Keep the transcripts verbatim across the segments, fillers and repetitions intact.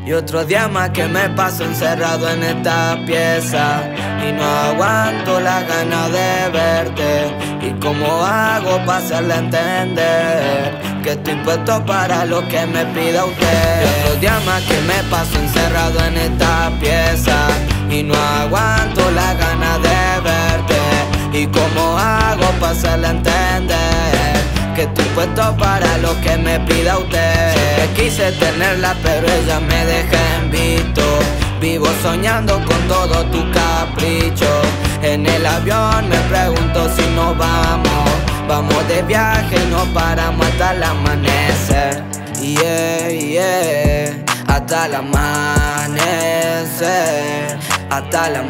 Y otro día más que me paso encerrado en esta pieza y no aguanto la gana de verte. ¿Y cómo hago para hacerle entender que estoy puesto para lo que me pida usted? Y otro día más que me paso encerrado en esta pieza y no aguanto la gana de verte. ¿Y cómo hago para hacerle entender que estoy puesto para lo que me pida usted? Siempre quise tenerla pero ella me deja en visto. Vivo soñando con todo tu capricho. En el avión me pregunto si nos vamos. Vamos de viaje y no paramos hasta el amanecer. Yeah, yeah, hasta el amanecer. Hasta el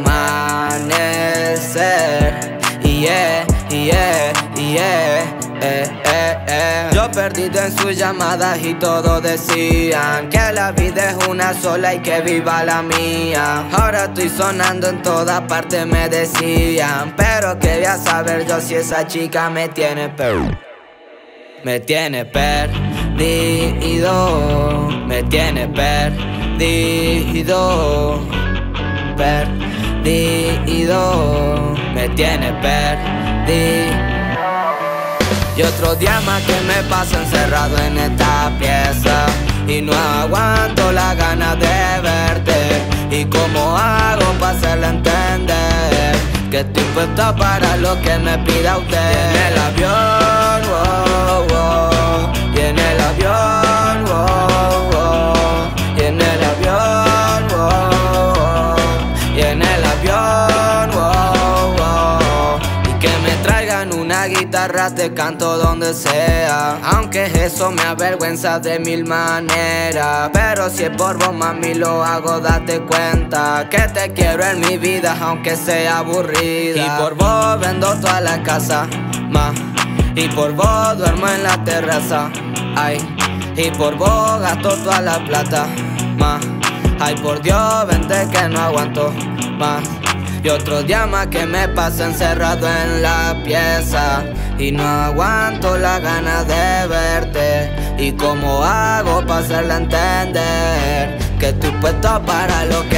amanecer. Yeah, yeah, yeah, eh, eh, eh. Yo perdido en sus llamadas y todos decían que la vida es una sola y que viva la mía. Ahora estoy sonando en todas partes, me decían, pero quería saber yo si esa chica me tiene per Me tiene perdido. Me tiene perdido. Perdido. Me tiene perdido. Y otro día más que me paso encerrado en esta pieza y no aguanto la gana de verte. ¿Y cómo hago para hacerle entender que estoy puesto para lo que me pida usted? Y en el avión, wow, wow. Y en el avión, wow, wow. Y en el avión, wow, wow. Y en el avión, wow, wow. Y que me traigan una guitarra, te canto donde sea. Aunque eso me avergüenza de mil maneras, pero si es por vos, mami, lo hago, date cuenta que te quiero en mi vida, aunque sea aburrida. Y por vos vendo toda la casa, ma. Y por vos duermo en la terraza, ay. Y por vos gasto toda la plata, ma. Ay, por Dios, vente que no aguanto más. Y otro día más que me paso encerrado en la pieza y no aguanto la gana de verte. ¿Y cómo hago para hacerle entender que estoy puesto para lo que